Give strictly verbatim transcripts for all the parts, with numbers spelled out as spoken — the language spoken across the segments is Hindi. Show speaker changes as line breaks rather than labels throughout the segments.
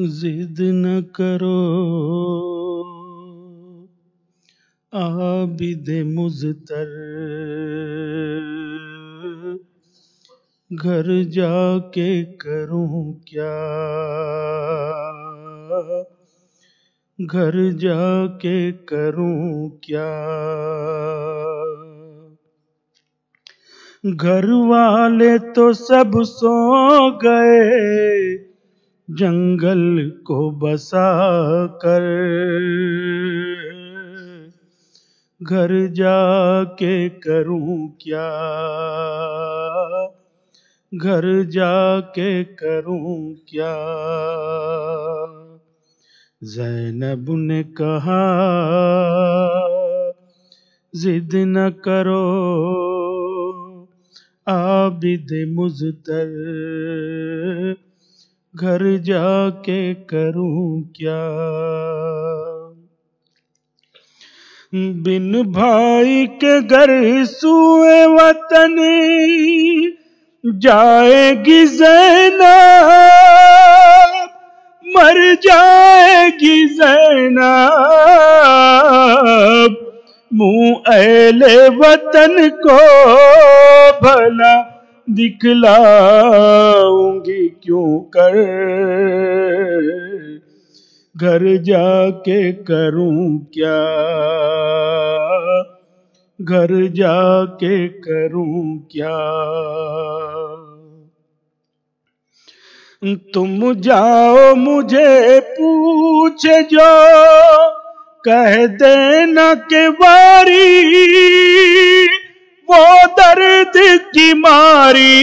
जिद न करो आबिद मुज़तर, घर जाके करूं क्या, घर जाके करूं क्या। घर वाले तो सब सो गए जंगल को बसा कर, घर जाके करूं क्या, घर जाके करूं क्या। ज़ैनब ने कहा जिद न करो आबिद मुज़तर, घर जाके करूं क्या। बिन भाई के घर सूए वतन जाएगी ज़ैनब, मर जाएगी ज़ैनब। मुँह अहले वतन को भला दिखलाऊंगी क्यों कर, घर जाके करूं क्या, घर जाके करूं क्या। तुम जाओ मुझे पूछे जो कह देना के बारी, वो दर्द की मारी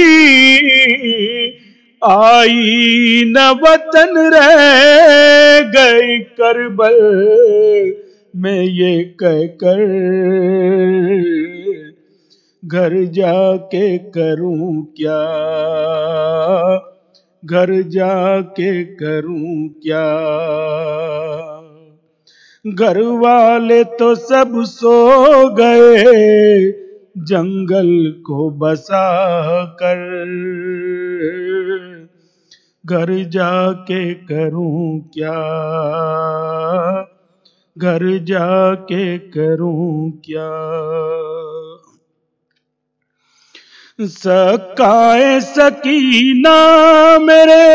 आई न वतन रह गई करबल में ये कह कर, घर जाके करूं क्या, घर जाके करूं क्या। घर वाले तो सब सो गए जंगल को बसा कर, घर जाके करूं क्या, घर जाके करूं क्या। सकाए सकीना मेरे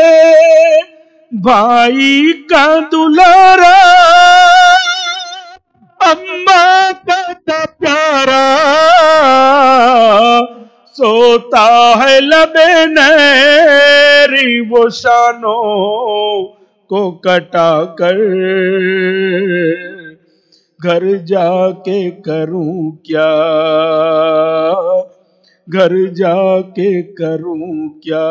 भाई का दुलारा, अम्मा का था प्यारा, सोता है लबे नैरी वो शानों को कटा कर, घर जाके करूं क्या, घर जाके करूं क्या।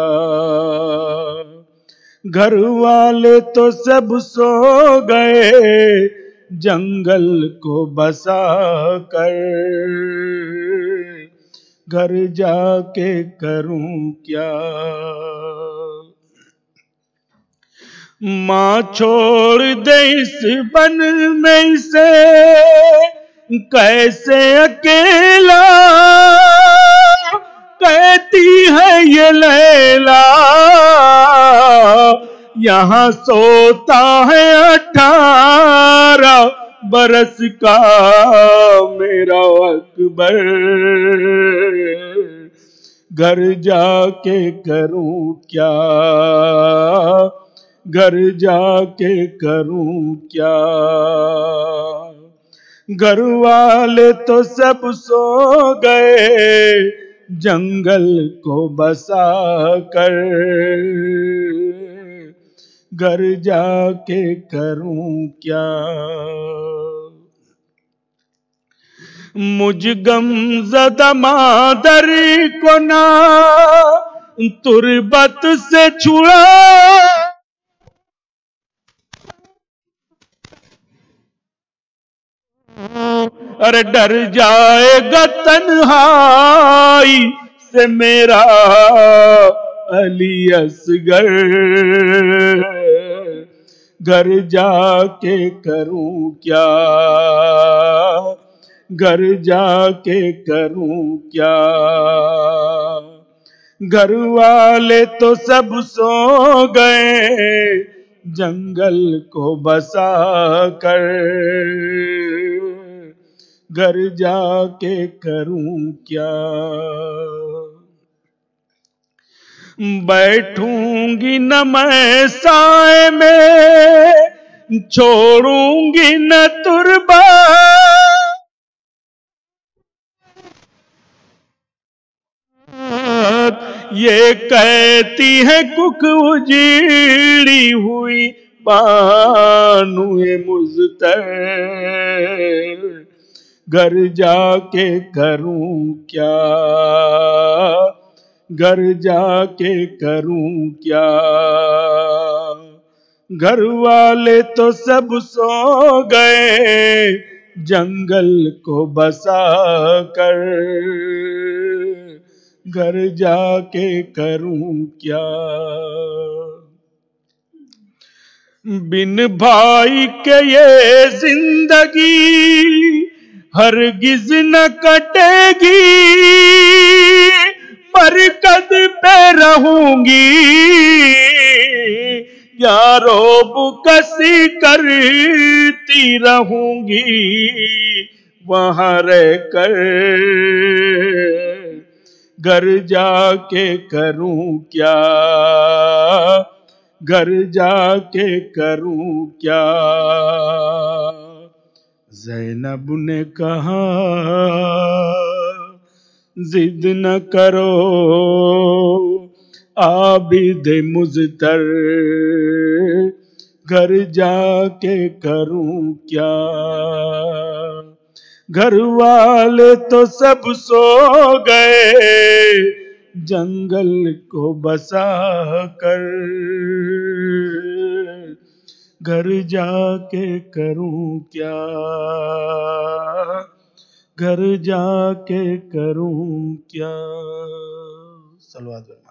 घर वाले तो सब सो गए जंगल को बसा कर, घर जाके करूं क्या। माँ छोड़ दे इस बन में से कैसे अकेला, कहती है ये लैला यहाँ सोता है अठारह बरस का मेरा अकबर, घर जाके करूं क्या, घर जाके करूं क्या। घर वाले तो सब सो गए जंगल को बसा कर, घर जाके करूं क्या। मुझ गमज़दा मादर को ना तुरबत से छुड़ा, अरे डर जाएगा तन्हाई से मेरा अली असगर, घर जाके करूं क्या, घर जाके करूं क्या। घर वाले तो सब सो गए जंगल को बसा कर, घर जाके करूं क्या। बैठूंगी न मैं साए में, छोड़ूंगी न तुरबा, ये कहती है कुक उजीड़ी हुई बानुए मुज़तर, घर जाके करूं क्या, घर जाके करूं क्या। घर वाले तो सब सो गए, जंगल को बसा कर, घर जाके करूं क्या। बिन भाई के ये जिंदगी हरगिज न कटेगी, बरकत पे रहूंगी, यारो बुकसी करती रहूंगी वहां रह कर, घर जाके करूं क्या, घर जाके करूं क्या। ज़ैनब ने कहा जिद न करो आबिद मुज़तर, घर जाके करूं क्या। घर वाले तो सब सो गए, जंगल को बसा कर, घर जाके करूं क्या, घर जाके करूं क्या। सलवात